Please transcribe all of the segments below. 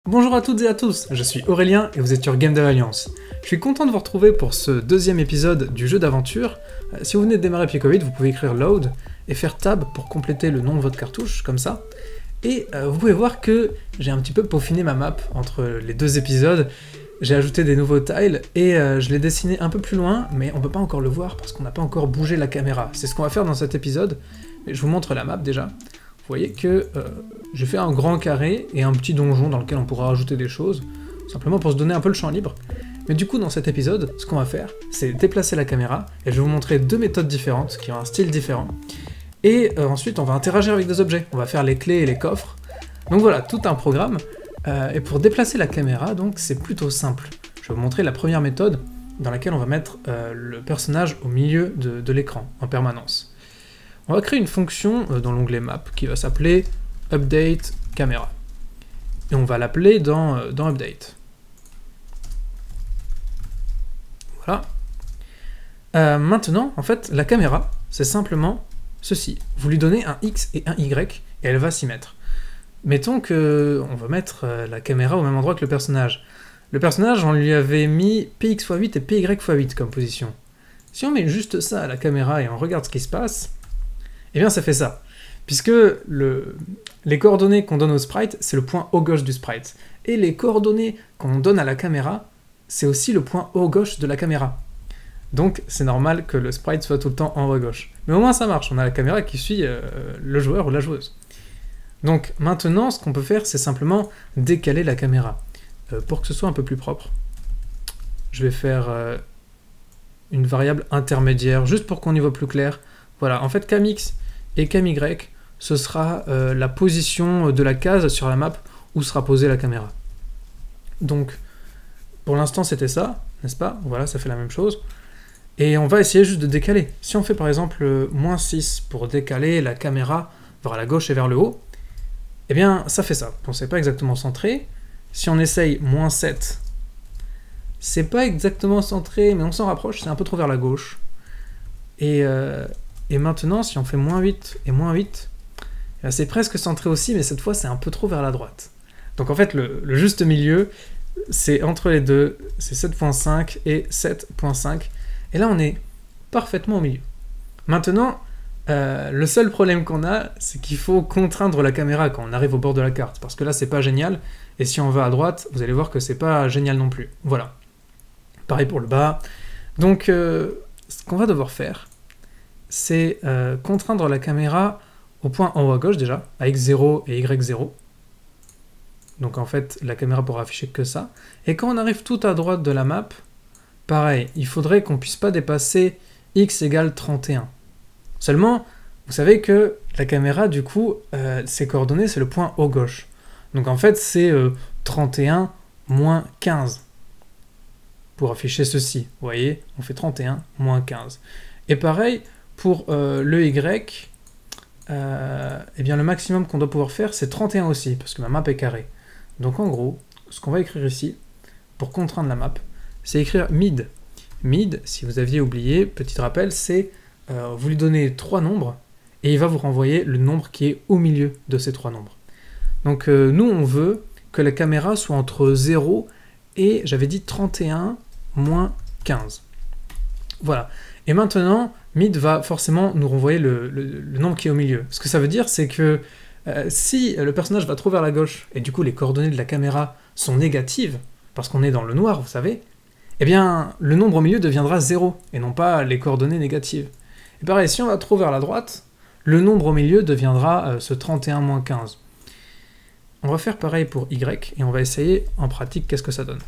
Bonjour à toutes et à tous, je suis Aurélien et vous êtes sur Game Dev Alliance. Je suis content de vous retrouver pour ce deuxième épisode du jeu d'aventure. Si vous venez de démarrer Picovid, vous pouvez écrire load et faire tab pour compléter le nom de votre cartouche, comme ça. Et vous pouvez voir que j'ai un petit peu peaufiné ma map entre les deux épisodes. J'ai ajouté des nouveaux tiles et je l'ai dessiné un peu plus loin, mais on peut pas encore le voir parce qu'on n'a pas encore bougé la caméra. C'est ce qu'on va faire dans cet épisode, mais je vous montre la map déjà. Vous voyez que j'ai fait un grand carré et un petit donjon dans lequel on pourra rajouter des choses, simplement pour se donner un peu le champ libre. Mais du coup, dans cet épisode, ce qu'on va faire, c'est déplacer la caméra, et je vais vous montrer deux méthodes différentes, qui ont un style différent. Et ensuite, on va interagir avec des objets, on va faire les clés et les coffres. Donc voilà, tout un programme. Et pour déplacer la caméra, donc, c'est plutôt simple. Je vais vous montrer la première méthode, dans laquelle on va mettre le personnage au milieu de l'écran, en permanence. On va créer une fonction dans l'onglet Map qui va s'appeler Update Camera. Et on va l'appeler dans Update. Voilà. Maintenant, en fait, la caméra, c'est simplement ceci. Vous lui donnez un X et un Y, et elle va s'y mettre. Mettons qu'on va mettre la caméra au même endroit que le personnage. Le personnage, on lui avait mis PX x 8 et PY x 8 comme position. Si on met juste ça à la caméra et on regarde ce qui se passe, eh bien ça fait ça, puisque les coordonnées qu'on donne au sprite, c'est le point haut gauche du sprite, et les coordonnées qu'on donne à la caméra, c'est aussi le point haut gauche de la caméra. Donc c'est normal que le sprite soit tout le temps en haut à gauche. Mais au moins ça marche, on a la caméra qui suit le joueur ou la joueuse. Donc maintenant, ce qu'on peut faire, c'est simplement décaler la caméra, pour que ce soit un peu plus propre. Je vais faire une variable intermédiaire, juste pour qu'on y voit plus clair. Voilà, en fait CamX et CamY, ce sera la position de la case sur la map où sera posée la caméra. Donc, pour l'instant c'était ça, n'est-ce pas? Voilà, ça fait la même chose. Et on va essayer juste de décaler. Si on fait par exemple -6 pour décaler la caméra vers la gauche et vers le haut, eh bien ça fait ça. Bon, c'est pas exactement centré. Si on essaye -7, c'est pas exactement centré, mais on s'en rapproche, c'est un peu trop vers la gauche. Et maintenant, si on fait -8 et -8, c'est presque centré aussi, mais cette fois, c'est un peu trop vers la droite. Donc en fait, le juste milieu, c'est entre les deux, c'est 7.5 et 7.5. Et là, on est parfaitement au milieu. Maintenant, le seul problème qu'on a, c'est qu'il faut contraindre la caméra quand on arrive au bord de la carte, parce que là, c'est pas génial. Et si on va à droite, vous allez voir que c'est pas génial non plus. Voilà. Pareil pour le bas. Donc, ce qu'on va devoir faire, c'est contraindre la caméra au point en haut à gauche déjà, à x0 et y0. Donc en fait, la caméra pourra afficher que ça. Et quand on arrive tout à droite de la map, pareil, il faudrait qu'on puisse pas dépasser x égale 31. Seulement, vous savez que la caméra, du coup, ses coordonnées, c'est le point haut gauche. Donc en fait, c'est 31 moins 15. Pour afficher ceci, vous voyez, on fait 31 moins 15. Et pareil, pour le Y, eh bien le maximum qu'on doit pouvoir faire, c'est 31 aussi, parce que ma map est carrée. Donc en gros, ce qu'on va écrire ici, pour contraindre la map, c'est écrire mid. Mid, si vous aviez oublié, petit rappel, c'est vous lui donnez 3 nombres, et il va vous renvoyer le nombre qui est au milieu de ces 3 nombres. Donc nous, on veut que la caméra soit entre 0 et, j'avais dit 31 moins 15. Voilà. Et maintenant, mid va forcément nous renvoyer le nombre qui est au milieu. Ce que ça veut dire, c'est que si le personnage va trop vers la gauche, et du coup les coordonnées de la caméra sont négatives, parce qu'on est dans le noir, vous savez, eh bien le nombre au milieu deviendra 0, et non pas les coordonnées négatives. Et pareil, si on va trop vers la droite, le nombre au milieu deviendra ce 31 moins 15. On va faire pareil pour Y, et on va essayer en pratique qu'est-ce que ça donne.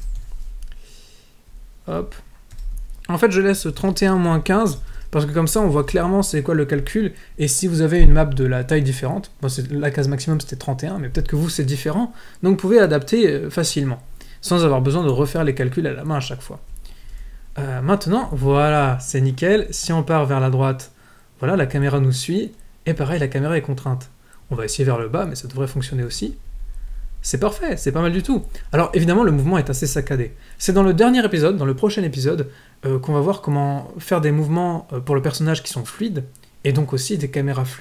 Hop. En fait, je laisse 31 moins 15, parce que comme ça, on voit clairement c'est quoi le calcul, et si vous avez une map de la taille différente, bon, la case maximum c'était 31, mais peut-être que vous c'est différent, donc vous pouvez adapter facilement, sans avoir besoin de refaire les calculs à la main à chaque fois. Maintenant, voilà, c'est nickel. Si on part vers la droite, voilà, la caméra nous suit, et pareil, la caméra est contrainte. On va essayer vers le bas, mais ça devrait fonctionner aussi. C'est parfait, c'est pas mal du tout. Alors évidemment, le mouvement est assez saccadé. C'est dans le dernier épisode, dans le prochain épisode, qu'on va voir comment faire des mouvements pour le personnage qui sont fluides, et donc aussi des caméras fluides.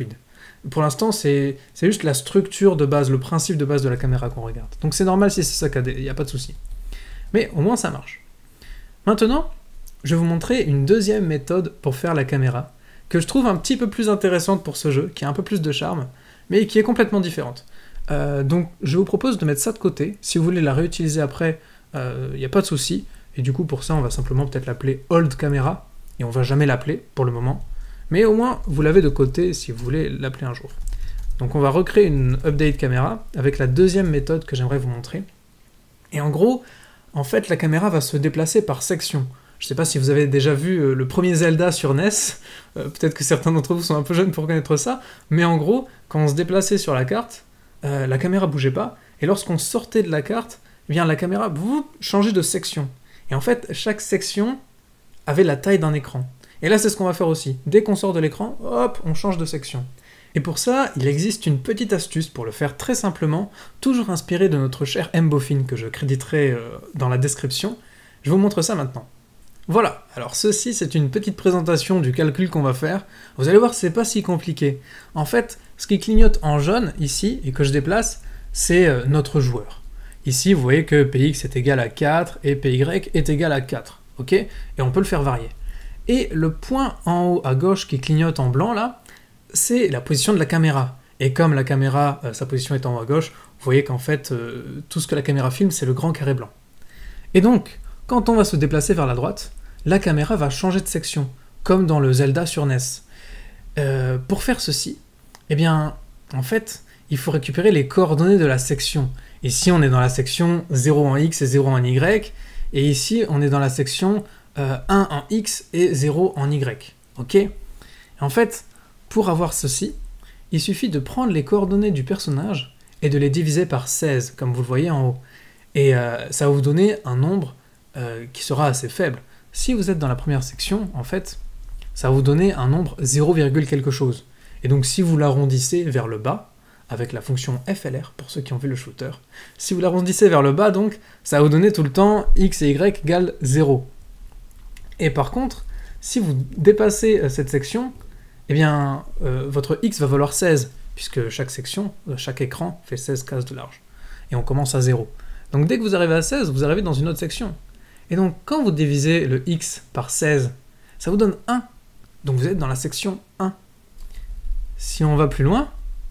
Pour l'instant, c'est juste la structure de base, le principe de base de la caméra qu'on regarde. Donc c'est normal si c'est saccadé, il n'y a pas de souci. Mais au moins ça marche. Maintenant, je vais vous montrer une deuxième méthode pour faire la caméra, que je trouve un petit peu plus intéressante pour ce jeu, qui a un peu plus de charme, mais qui est complètement différente. Donc je vous propose de mettre ça de côté. Si vous voulez la réutiliser après, il n'y a pas de souci. Et du coup, pour ça, on va simplement peut-être l'appeler Old Camera, et on va jamais l'appeler pour le moment. Mais au moins, vous l'avez de côté si vous voulez l'appeler un jour. Donc on va recréer une Update Camera avec la deuxième méthode que j'aimerais vous montrer. Et en gros, en fait, la caméra va se déplacer par section. Je ne sais pas si vous avez déjà vu le premier Zelda sur NES, peut-être que certains d'entre vous sont un peu jeunes pour connaître ça, mais en gros, quand on se déplaçait sur la carte, la caméra bougeait pas, et lorsqu'on sortait de la carte, eh bien la caméra changeait de section. Et en fait, chaque section avait la taille d'un écran. Et là, c'est ce qu'on va faire aussi. Dès qu'on sort de l'écran, hop, on change de section. Et pour ça, il existe une petite astuce pour le faire très simplement, toujours inspiré de notre cher Mbofin, que je créditerai dans la description. Je vous montre ça maintenant. Voilà, alors ceci, c'est une petite présentation du calcul qu'on va faire. Vous allez voir, c'est pas si compliqué. En fait, ce qui clignote en jaune, ici, et que je déplace, c'est notre joueur. Ici, vous voyez que Px est égal à 4 et Py est égal à 4. Ok ? Et on peut le faire varier. Et le point en haut à gauche qui clignote en blanc, là, c'est la position de la caméra. Et comme la caméra, sa position est en haut à gauche, vous voyez qu'en fait, tout ce que la caméra filme, c'est le grand carré blanc. Et donc, quand on va se déplacer vers la droite, la caméra va changer de section, comme dans le Zelda sur NES. Pour faire ceci, eh bien, en fait, il faut récupérer les coordonnées de la section. Ici, on est dans la section 0 en X et 0 en Y, et ici, on est dans la section 1 en X et 0 en Y. Ok ? En fait, pour avoir ceci, il suffit de prendre les coordonnées du personnage et de les diviser par 16, comme vous le voyez en haut. Et ça va vous donner un nombre qui sera assez faible. Si vous êtes dans la première section, en fait, ça va vous donner un nombre 0, quelque chose. Et donc si vous l'arrondissez vers le bas, avec la fonction FLR, pour ceux qui ont vu le shooter, si vous l'arrondissez vers le bas, donc, ça va vous donner tout le temps x et y égale 0. Et par contre, si vous dépassez cette section, eh bien, votre x va valoir 16, puisque chaque section, chaque écran fait 16 cases de large. Et on commence à 0. Donc dès que vous arrivez à 16, vous arrivez dans une autre section. Et donc, quand vous divisez le x par 16, ça vous donne 1. Donc vous êtes dans la section 1. Si on va plus loin,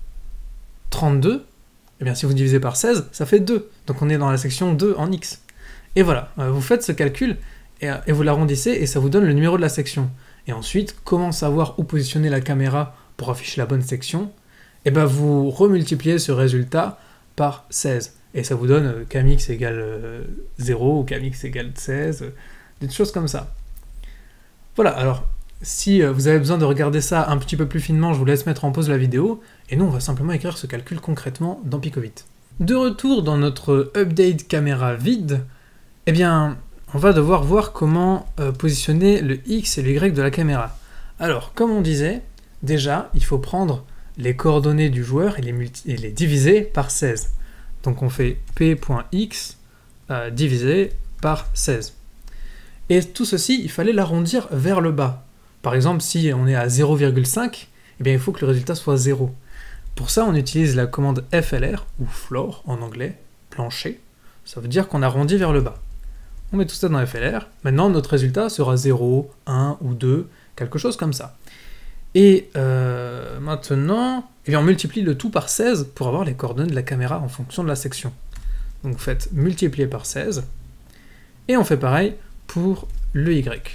32, eh bien si vous divisez par 16, ça fait 2. Donc on est dans la section 2 en x. Et voilà, vous faites ce calcul et vous l'arrondissez et ça vous donne le numéro de la section. Et ensuite, comment savoir où positionner la caméra pour afficher la bonne section ? Eh bien vous remultipliez ce résultat par 16. Et ça vous donne kmx égale 0 ou kmx égale 16, des choses comme ça. Voilà, alors si vous avez besoin de regarder ça un petit peu plus finement, je vous laisse mettre en pause la vidéo, et nous on va simplement écrire ce calcul concrètement dans Picovit. De retour dans notre update caméra vide, eh bien on va devoir voir comment positionner le X et le Y de la caméra. Alors, comme on disait, déjà il faut prendre les coordonnées du joueur et les diviser par 16. Donc on fait p.x divisé par 16. Et tout ceci, il fallait l'arrondir vers le bas. Par exemple, si on est à 0,5, eh bien, il faut que le résultat soit 0. Pour ça, on utilise la commande FLR, ou floor en anglais, plancher. Ça veut dire qu'on arrondit vers le bas. On met tout ça dans FLR. Maintenant, notre résultat sera 0, 1 ou 2, quelque chose comme ça. Et maintenant, eh bien, on multiplie le tout par 16 pour avoir les coordonnées de la caméra en fonction de la section. Donc vous faites multiplier par 16. Et on fait pareil pour le Y.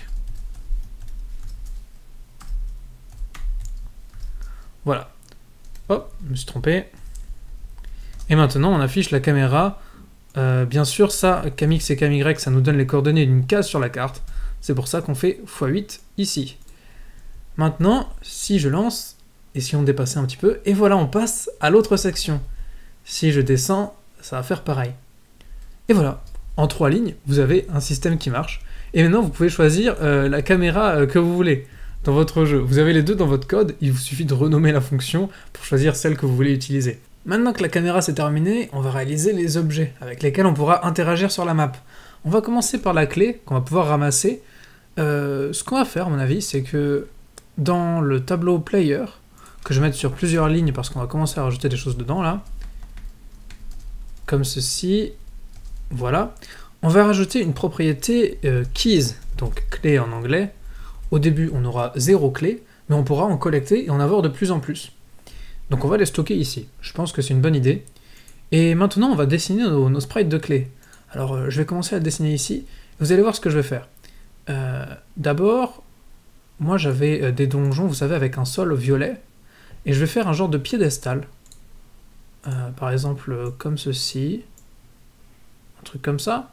Voilà. Hop, je me suis trompé. Et maintenant, on affiche la caméra. Bien sûr, ça, kmx et kmy, ça nous donne les coordonnées d'une case sur la carte. C'est pour ça qu'on fait x8 ici. Maintenant, si je lance, et si on dépassait un petit peu, et voilà, on passe à l'autre section. Si je descends, ça va faire pareil. Et voilà, en 3 lignes, vous avez un système qui marche. Et maintenant, vous pouvez choisir la caméra que vous voulez dans votre jeu. Vous avez les deux dans votre code, il vous suffit de renommer la fonction pour choisir celle que vous voulez utiliser. Maintenant que la caméra s'est terminée, on va réaliser les objets avec lesquels on pourra interagir sur la map. On va commencer par la clé qu'on va pouvoir ramasser. Ce qu'on va faire, à mon avis, c'est que dans le tableau player, que je mette sur plusieurs lignes parce qu'on va commencer à rajouter des choses dedans là. Comme ceci. Voilà. On va rajouter une propriété keys, donc clé en anglais. Au début, on aura 0 clé, mais on pourra en collecter et en avoir de plus en plus. Donc on va les stocker ici. Je pense que c'est une bonne idée. Et maintenant, on va dessiner nos sprites de clés. Alors, je vais commencer à dessiner ici. Vous allez voir ce que je vais faire. D'abord, moi j'avais des donjons, vous savez, avec un sol violet. Et je vais faire un genre de piédestal. Par exemple, comme ceci. Un truc comme ça.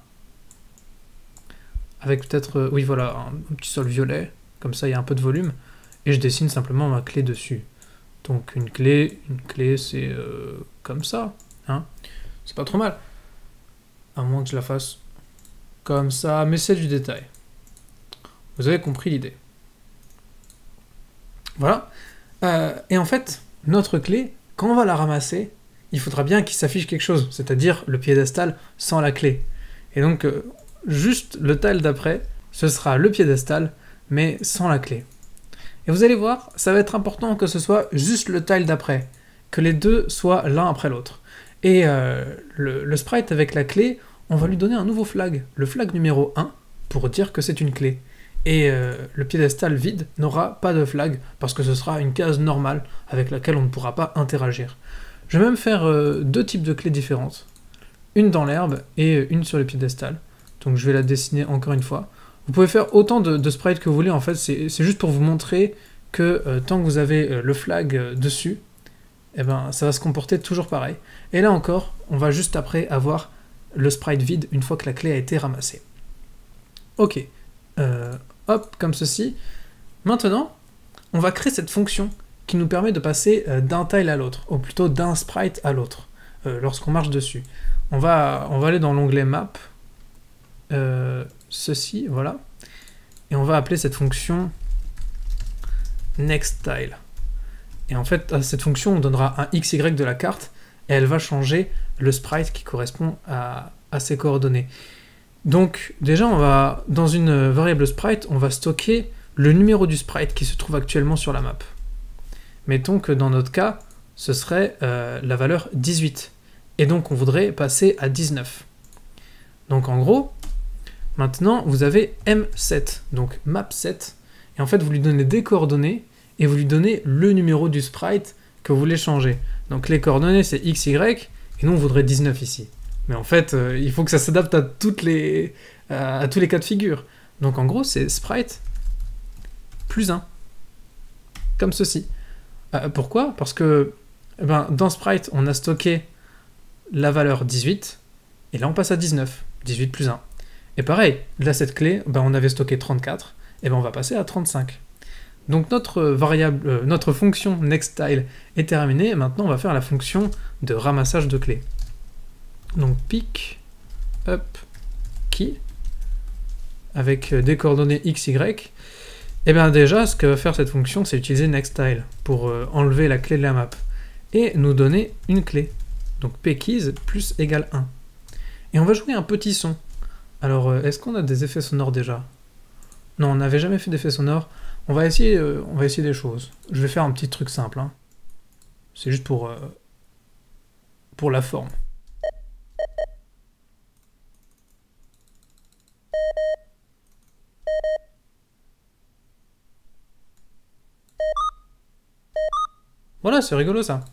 Avec peut-être, oui voilà, un petit sol violet. Comme ça, il y a un peu de volume. Et je dessine simplement ma clé dessus. Donc une clé c'est comme ça. Hein. C'est pas trop mal. À moins que je la fasse comme ça, mais c'est du détail. Vous avez compris l'idée. Voilà. Et en fait, notre clé, quand on va la ramasser, il faudra bien qu'il s'affiche quelque chose, c'est-à-dire le piédestal sans la clé. Et donc, juste le tile d'après, ce sera le piédestal, mais sans la clé. Et vous allez voir, ça va être important que ce soit juste le tile d'après, que les deux soient l'un après l'autre. Et le sprite avec la clé, on va lui donner un nouveau flag, le flag numéro 1, pour dire que c'est une clé. Et le piédestal vide n'aura pas de flag, parce que ce sera une case normale avec laquelle on ne pourra pas interagir. Je vais même faire deux types de clés différentes. Une dans l'herbe et une sur le piédestal. Donc je vais la dessiner encore une fois. Vous pouvez faire autant de sprites que vous voulez, en fait, c'est juste pour vous montrer que tant que vous avez le flag dessus, eh ben, ça va se comporter toujours pareil. Et là encore, on va juste après avoir le sprite vide une fois que la clé a été ramassée. Ok, hop, comme ceci. Maintenant, on va créer cette fonction qui nous permet de passer d'un tile à l'autre, ou plutôt d'un sprite à l'autre, lorsqu'on marche dessus. On va aller dans l'onglet Map, ceci, voilà, et on va appeler cette fonction NextTile. Et en fait, à cette fonction, on donnera un XY de la carte, et elle va changer le sprite qui correspond à ces coordonnées. Donc, déjà, on va, dans une variable sprite, on va stocker le numéro du sprite qui se trouve actuellement sur la map. Mettons que dans notre cas, ce serait la valeur 18. Et donc, on voudrait passer à 19. Donc, en gros, maintenant, vous avez M7, donc map7. Et en fait, vous lui donnez des coordonnées et vous lui donnez le numéro du sprite que vous voulez changer. Donc, les coordonnées, c'est XY, et nous, on voudrait 19 ici. Mais en fait, il faut que ça s'adapte à tous les cas de figure. Donc, en gros, c'est sprite plus 1. Comme ceci. Pourquoi? Parce que dans Sprite, on a stocké la valeur 18, et là on passe à 19, 18 plus 1. Et pareil, là cette clé, on avait stocké 34, et on va passer à 35. Donc notre fonction NextTile est terminée, et maintenant on va faire la fonction de ramassage de clés. Donc pick up key, avec des coordonnées x, y. Et bien déjà, ce que va faire cette fonction, c'est utiliser NextTile pour enlever la clé de la map et nous donner une clé. Donc pkeys plus égale 1. Et on va jouer un petit son. Alors, est-ce qu'on a des effets sonores déjà? Non, on n'avait jamais fait d'effets sonores. On va essayer des choses. Je vais faire un petit truc simple. Hein. C'est juste pour la forme. Voilà, c'est rigolo ça.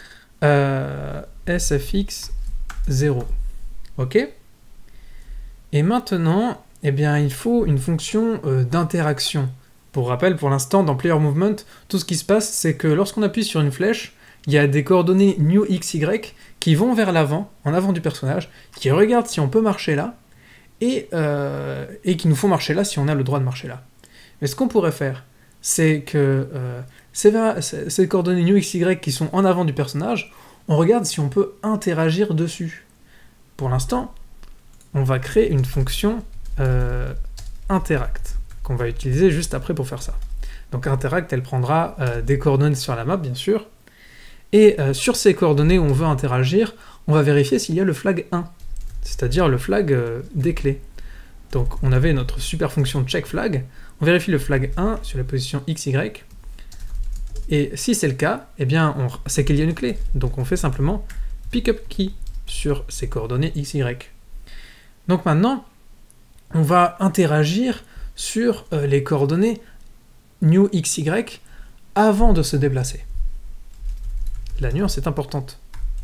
SFX 0. Ok. Et maintenant, eh bien, il faut une fonction d'interaction. Pour rappel, pour l'instant, dans Player Movement, tout ce qui se passe, c'est que lorsqu'on appuie sur une flèche, il y a des coordonnées new xy qui vont vers l'avant, en avant du personnage, qui regardent si on peut marcher là, et qui nous font marcher là si on a le droit de marcher là. Mais ce qu'on pourrait faire, c'est que ces coordonnées new xy qui sont en avant du personnage, on regarde si on peut interagir dessus. Pour l'instant, on va créer une fonction interact, qu'on va utiliser juste après pour faire ça. Donc interact, elle prendra des coordonnées sur la map, bien sûr, et sur ces coordonnées où on veut interagir, on va vérifier s'il y a le flag 1, c'est-à-dire le flag des clés. Donc on avait notre super fonction checkFlag, on vérifie le flag 1 sur la position XY, Et si c'est le cas, eh bien, c'est qu'il y a une clé. Donc on fait simplement pickup key sur ces coordonnées x, y. Donc maintenant, on va interagir sur les coordonnées new x, y avant de se déplacer. La nuance est importante.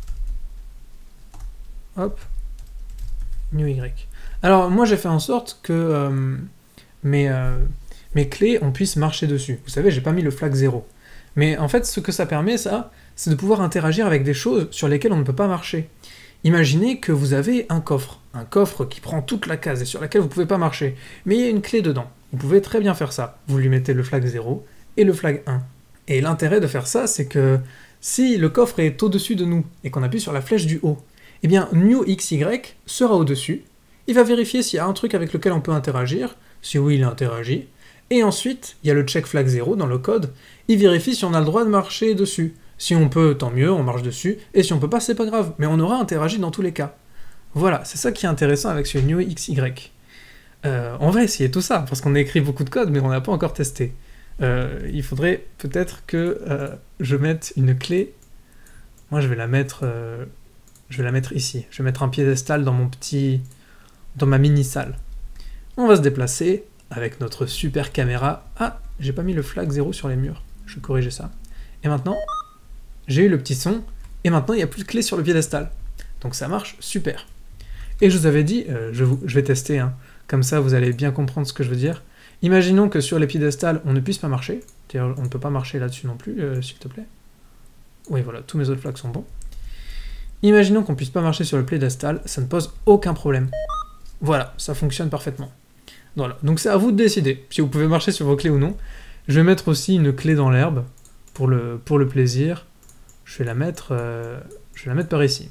Hop, new y. Alors moi j'ai fait en sorte que mes clés, on puisse marcher dessus. Vous savez, j'ai pas mis le flag 0. Mais en fait, ce que ça permet, ça, c'est de pouvoir interagir avec des choses sur lesquelles on ne peut pas marcher. Imaginez que vous avez un coffre qui prend toute la case et sur laquelle vous ne pouvez pas marcher, mais il y a une clé dedans. Vous pouvez très bien faire ça. Vous lui mettez le flag 0 et le flag 1. Et l'intérêt de faire ça, c'est que si le coffre est au-dessus de nous et qu'on appuie sur la flèche du haut, eh bien new xy sera au-dessus. Il va vérifier s'il y a un truc avec lequel on peut interagir. Si oui, il interagit. Et ensuite, il y a le check flag 0 dans le code. Il vérifie si on a le droit de marcher dessus. Si on peut, tant mieux, on marche dessus. Et si on peut pas, c'est pas grave. Mais on aura interagi dans tous les cas. Voilà, c'est ça qui est intéressant avec ce new xy. On va essayer tout ça, parce qu'on a écrit beaucoup de code, mais on n'a pas encore testé. Il faudrait peut-être que je mette une clé. Moi, je vais la mettre ici. Je vais mettre un piédestal dans ma mini-salle. On va se déplacer avec notre super caméra. Ah, j'ai pas mis le flag 0 sur les murs. Je vais corriger ça. Et maintenant, j'ai eu le petit son. Et maintenant, il n'y a plus de clé sur le piédestal. Donc ça marche super. Et je vous avais dit, je vais tester, hein. Comme ça vous allez bien comprendre ce que je veux dire. Imaginons que sur les piédestals, on ne puisse pas marcher. C'est-à-dire, on ne peut pas marcher là-dessus non plus, s'il te plaît. Oui, voilà, tous mes autres flags sont bons. Imaginons qu'on ne puisse pas marcher sur le piédestal, ça ne pose aucun problème. Voilà, ça fonctionne parfaitement. Voilà, donc c'est à vous de décider si vous pouvez marcher sur vos clés ou non. Je vais mettre aussi une clé dans l'herbe pour le plaisir. Je vais la mettre par ici.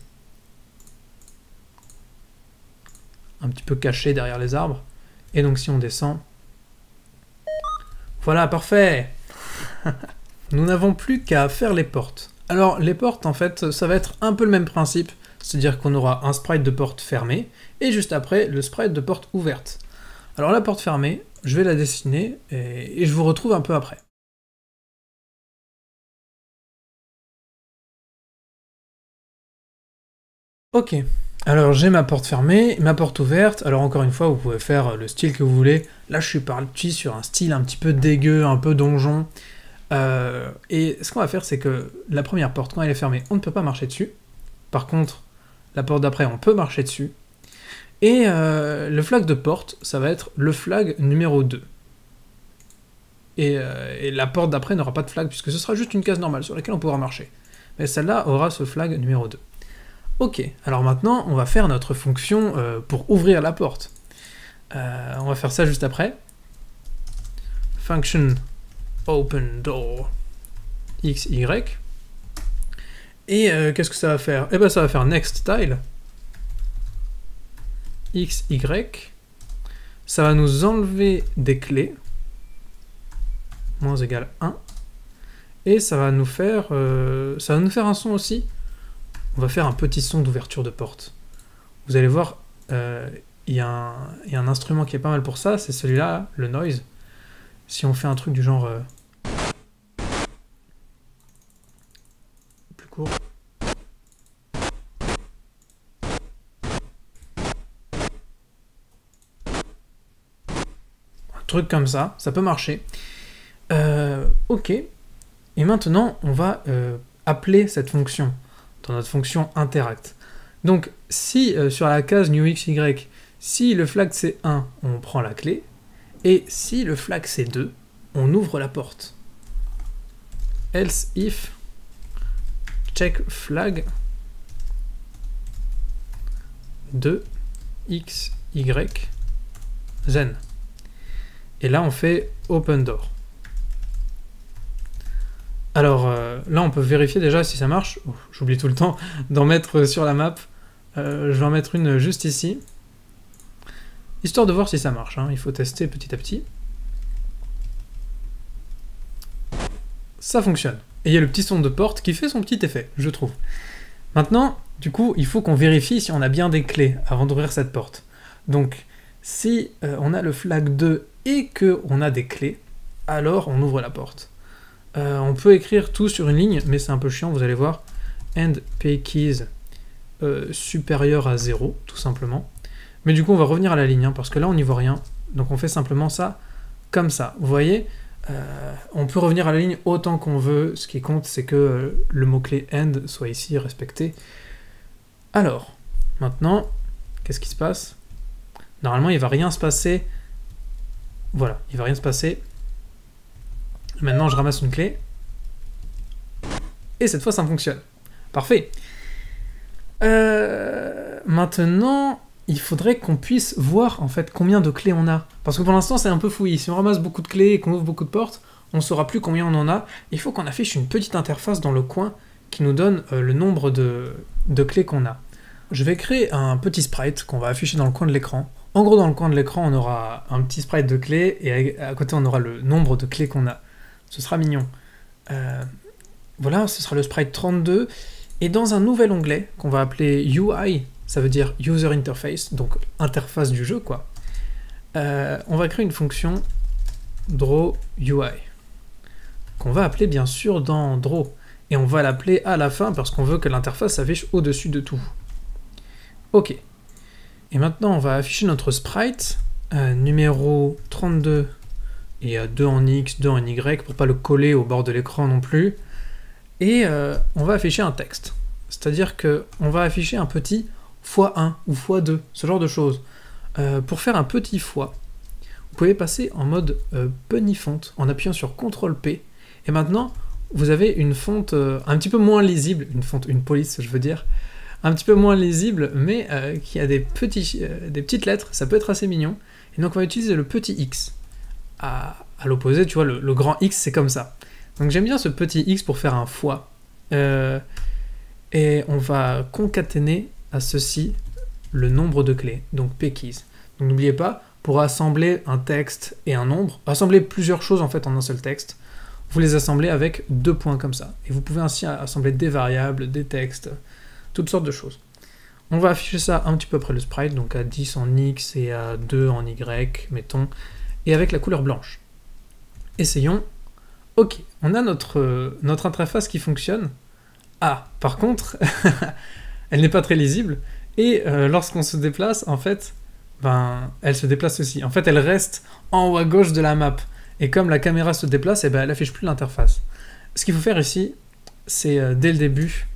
Un petit peu cachée derrière les arbres. Et donc si on descend... Voilà, parfait. Nous n'avons plus qu'à faire les portes. Alors les portes, en fait, ça va être un peu le même principe. C'est-à-dire qu'on aura un sprite de porte fermée, et juste après, le sprite de porte ouverte. Alors la porte fermée, je vais la dessiner, et je vous retrouve un peu après. Ok, alors j'ai ma porte fermée, ma porte ouverte. Alors encore une fois, vous pouvez faire le style que vous voulez. Là, je suis parti sur un style un petit peu dégueu, un peu donjon. Et ce qu'on va faire, c'est que la première porte, quand elle est fermée, on ne peut pas marcher dessus. Par contre, la porte d'après, on peut marcher dessus. Et le flag de porte, ça va être le flag numéro 2. Et la porte d'après n'aura pas de flag, puisque ce sera juste une case normale sur laquelle on pourra marcher. Mais celle-là aura ce flag numéro 2. Ok, alors maintenant, on va faire notre fonction pour ouvrir la porte. On va faire ça juste après. Function open door xy. Et qu'est-ce que ça va faire? Eh bien, ça va faire next tile xy. Ça va nous enlever des clés. Moins égale 1. Et ça va nous faire un son aussi. On va faire un petit son d'ouverture de porte. Vous allez voir, il y a un instrument qui est pas mal pour ça, c'est celui-là, le noise. Si on fait un truc du genre... plus court. Un truc comme ça peut marcher. Ok. Et maintenant, on va appeler cette fonction dans notre fonction interact. Donc, si sur la case newxy, si le flag c'est 1, on prend la clé, et si le flag c'est 2, on ouvre la porte. Else if check flag 2 x y zen. Et là, on fait open door. Alors là, on peut vérifier déjà si ça marche. Oh, j'oublie tout le temps d'en mettre sur la map. Je vais en mettre une juste ici. Histoire de voir si ça marche. Hein. Il faut tester petit à petit. Ça fonctionne. Et il y a le petit son de porte qui fait son petit effet, je trouve. Maintenant, du coup, il faut qu'on vérifie si on a bien des clés avant d'ouvrir cette porte. Donc, si on a le flag 2 et qu'on a des clés, alors on ouvre la porte. On peut écrire tout sur une ligne, mais c'est un peu chiant, vous allez voir. And pkeys supérieur à 0, tout simplement. Mais du coup, on va revenir à la ligne, hein, parce que là, on n'y voit rien. Donc on fait simplement ça, comme ça. Vous voyez, on peut revenir à la ligne autant qu'on veut. Ce qui compte, c'est que le mot-clé end soit ici respecté. Alors, maintenant, qu'est-ce qui se passe? Normalement, il ne va rien se passer. Voilà, il ne va rien se passer. Maintenant, je ramasse une clé. Et cette fois, ça fonctionne. Parfait. Maintenant, il faudrait qu'on puisse voir en fait combien de clés on a. Parce que pour l'instant, c'est un peu fouillis. Si on ramasse beaucoup de clés et qu'on ouvre beaucoup de portes, on ne saura plus combien on en a. Il faut qu'on affiche une petite interface dans le coin qui nous donne le nombre de clés qu'on a. Je vais créer un petit sprite qu'on va afficher dans le coin de l'écran. En gros, dans le coin de l'écran, on aura un petit sprite de clés et à côté, on aura le nombre de clés qu'on a. Ce sera mignon. Voilà, ce sera le sprite 32. Et dans un nouvel onglet qu'on va appeler UI, ça veut dire User Interface, donc interface du jeu, quoi. On va créer une fonction drawUI, qu'on va appeler bien sûr dans draw. Et on va l'appeler à la fin parce qu'on veut que l'interface s'affiche au-dessus de tout. Ok. Et maintenant, on va afficher notre sprite, numéro 32, et 2 en X, 2 en Y, pour pas le coller au bord de l'écran non plus. Et on va afficher un texte. C'est-à-dire qu'on va afficher un petit x1 ou x2, ce genre de choses. Pour faire un petit fois, vous pouvez passer en mode punny font en appuyant sur CTRL-P. Et maintenant, vous avez une fonte un petit peu moins lisible, une police je veux dire, un petit peu moins lisible, mais qui a des petites lettres, ça peut être assez mignon. Et donc on va utiliser le petit X. À l'opposé, tu vois, le grand X, c'est comme ça. Donc j'aime bien ce petit X pour faire un fois. Et on va concaténer à ceci le nombre de clés, donc pkeys. Donc n'oubliez pas, pour assembler un texte et un nombre, assembler plusieurs choses en fait en un seul texte, vous les assemblez avec 2 points comme ça. Et vous pouvez ainsi assembler des variables, des textes, toutes sortes de choses. On va afficher ça un petit peu après le sprite, donc à 10 en X et à 2 en Y, mettons, et avec la couleur blanche. Essayons. Ok, on a notre interface qui fonctionne. Ah, par contre, elle n'est pas très lisible, et lorsqu'on se déplace, en fait, elle se déplace aussi. En fait, elle reste en haut à gauche de la map, et comme la caméra se déplace, elle n'affiche plus l'interface. Ce qu'il faut faire ici, c'est dès le début,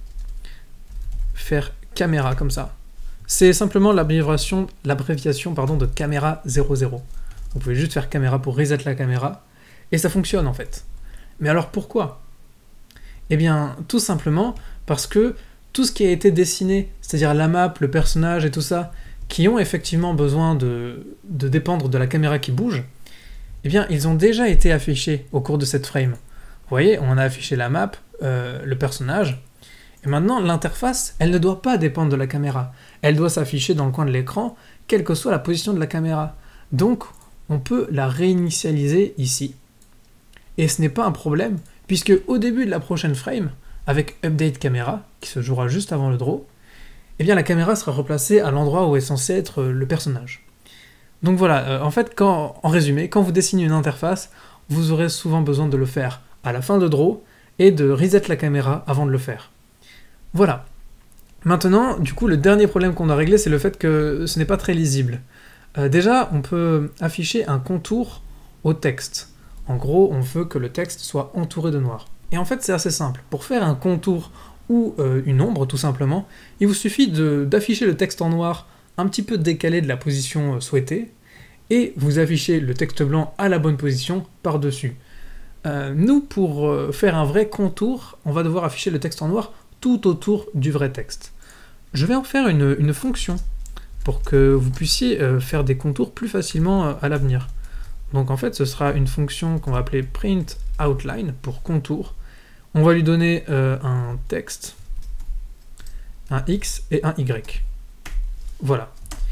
faire caméra comme ça. C'est simplement l'abréviation de caméra 00. Vous pouvez juste faire caméra pour reset la caméra, et ça fonctionne en fait. Mais alors pourquoi? Eh bien, tout simplement parce que tout ce qui a été dessiné, c'est-à-dire la map, le personnage et tout ça, qui ont effectivement besoin de dépendre de la caméra qui bouge, eh bien, ils ont déjà été affichés au cours de cette frame. Vous voyez, on a affiché la map, le personnage, et maintenant, l'interface, elle ne doit pas dépendre de la caméra. Elle doit s'afficher dans le coin de l'écran, quelle que soit la position de la caméra. Donc, on peut la réinitialiser ici. Et ce n'est pas un problème, puisque au début de la prochaine frame, avec Update Camera, qui se jouera juste avant le draw, eh bien la caméra sera replacée à l'endroit où est censé être le personnage. Donc voilà, en fait, en résumé, quand vous dessinez une interface, vous aurez souvent besoin de le faire à la fin de draw, et de reset la caméra avant de le faire. Voilà. Maintenant, du coup, le dernier problème qu'on a réglé, c'est le fait que ce n'est pas très lisible. Déjà, on peut afficher un contour au texte. En gros, on veut que le texte soit entouré de noir. Et en fait, c'est assez simple. Pour faire un contour ou une ombre, tout simplement, il vous suffit d'afficher le texte en noir un petit peu décalé de la position souhaitée, et vous affichez le texte blanc à la bonne position par-dessus. Nous, pour faire un vrai contour, on va devoir afficher le texte en noir tout autour du vrai texte. Je vais en faire une fonction pour que vous puissiez faire des contours plus facilement à l'avenir. Donc en fait, ce sera une fonction qu'on va appeler print outline pour contour. On va lui donner un texte, un X et un Y. Voilà.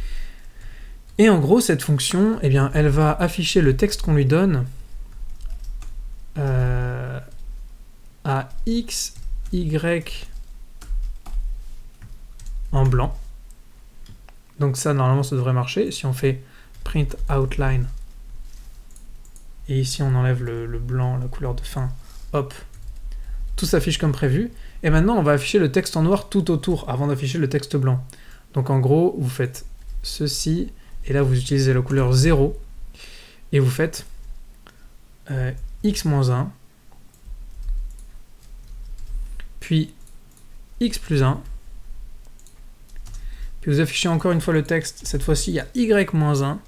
Et en gros, cette fonction, eh bien, elle va afficher le texte qu'on lui donne à X, Y en blanc. Donc ça, normalement, ça devrait marcher. Si on fait print outline, et ici on enlève le blanc, la couleur de fin, hop, tout s'affiche comme prévu. Et maintenant, on va afficher le texte en noir tout autour, avant d'afficher le texte blanc. Donc en gros, vous faites ceci, et là vous utilisez la couleur 0, et vous faites x-1, puis x plus 1, puis vous affichez encore une fois le texte, cette fois-ci il y a y-1,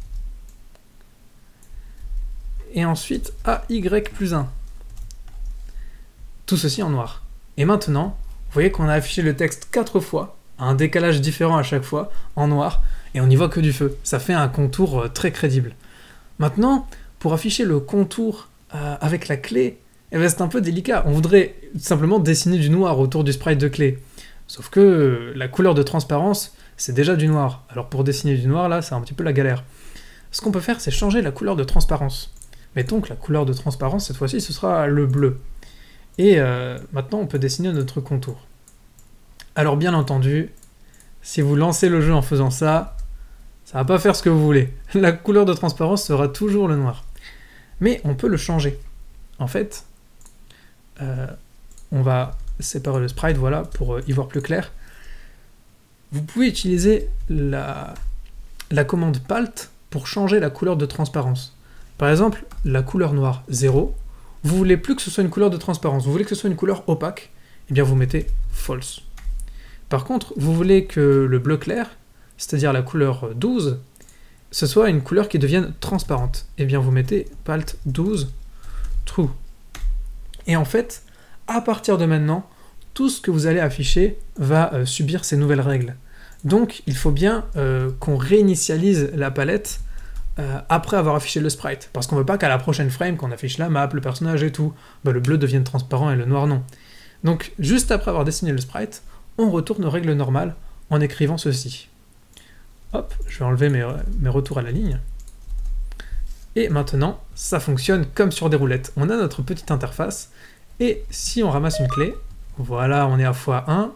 et ensuite AY plus 1. Tout ceci en noir. Et maintenant, vous voyez qu'on a affiché le texte 4 fois, à un décalage différent à chaque fois, en noir, et on n'y voit que du feu. Ça fait un contour très crédible. Maintenant, pour afficher le contour avec la clé, eh ben c'est un peu délicat. On voudrait simplement dessiner du noir autour du sprite de clé. Sauf que la couleur de transparence, c'est déjà du noir. Alors pour dessiner du noir, là, c'est un petit peu la galère. Ce qu'on peut faire, c'est changer la couleur de transparence. Mettons que la couleur de transparence, cette fois-ci, ce sera le bleu. Et maintenant, on peut dessiner notre contour. Alors bien entendu, si vous lancez le jeu en faisant ça, ça va pas faire ce que vous voulez. La couleur de transparence sera toujours le noir. Mais on peut le changer. En fait, on va séparer le sprite, voilà, pour y voir plus clair. Vous pouvez utiliser la commande palt pour changer la couleur de transparence. Par exemple, la couleur noire 0, vous voulez plus que ce soit une couleur de transparence, vous voulez que ce soit une couleur opaque, et bien vous mettez false. Par contre, vous voulez que le bleu clair, c'est-à-dire la couleur 12, ce soit une couleur qui devienne transparente, et bien vous mettez palt 12 true. Et en fait, à partir de maintenant, tout ce que vous allez afficher va subir ces nouvelles règles. Donc il faut bien qu'on réinitialise la palette après avoir affiché le sprite, parce qu'on veut pas qu'à la prochaine frame, qu'on affiche la map, le personnage et tout, le bleu devienne transparent et le noir non. Donc juste après avoir dessiné le sprite, on retourne aux règles normales en écrivant ceci. Hop, je vais enlever mes retours à la ligne. Et maintenant, ça fonctionne comme sur des roulettes. On a notre petite interface, et si on ramasse une clé, voilà, on est à x1,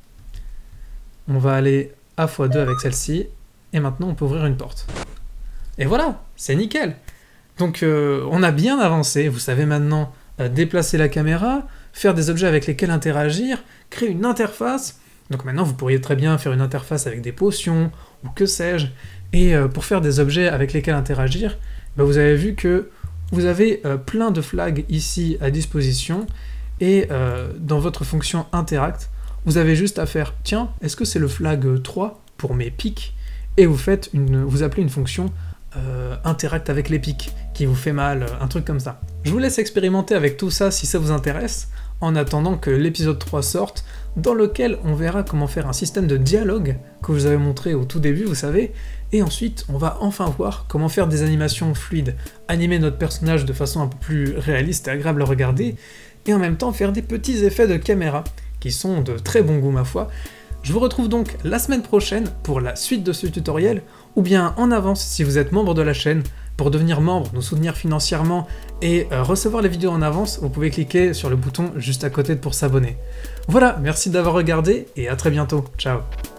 on va aller à x2 avec celle-ci, et maintenant on peut ouvrir une porte. Et voilà, c'est nickel. Donc on a bien avancé, vous savez maintenant déplacer la caméra, faire des objets avec lesquels interagir, créer une interface. Donc maintenant vous pourriez très bien faire une interface avec des potions, ou que sais-je, et pour faire des objets avec lesquels interagir, vous avez vu que vous avez plein de flags ici à disposition, et dans votre fonction interact, vous avez juste à faire, tiens, est-ce que c'est le flag 3 pour mes pics? Et vous appelez une fonction interact avec les pics, qui vous fait mal, un truc comme ça. Je vous laisse expérimenter avec tout ça si ça vous intéresse, en attendant que l'épisode 3 sorte, dans lequel on verra comment faire un système de dialogue que je vous avais montré au tout début, vous savez, et ensuite on va enfin voir comment faire des animations fluides, animer notre personnage de façon un peu plus réaliste et agréable à regarder, et en même temps faire des petits effets de caméra, qui sont de très bon goût ma foi. Je vous retrouve donc la semaine prochaine pour la suite de ce tutoriel, ou bien en avance si vous êtes membre de la chaîne. Pour devenir membre, nous soutenir financièrement et recevoir les vidéos en avance, vous pouvez cliquer sur le bouton juste à côté pour s'abonner. Voilà, merci d'avoir regardé et à très bientôt. Ciao.